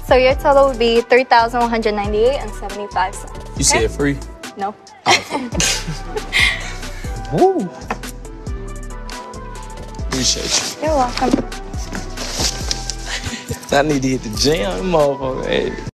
So your total would be $3,198.75. You said free? No. Woo. Appreciate you. You're welcome. I need to hit the gym, motherfucker. Hey.